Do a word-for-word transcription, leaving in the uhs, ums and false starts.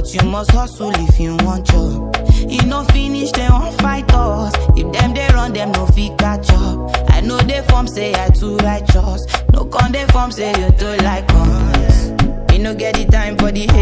but you must hustle if you want job. You no finish, they won't fight us. If them they run, them no fit catch up. I know they form say I too righteous. No con they form say you too like us. You no get the time for the hate.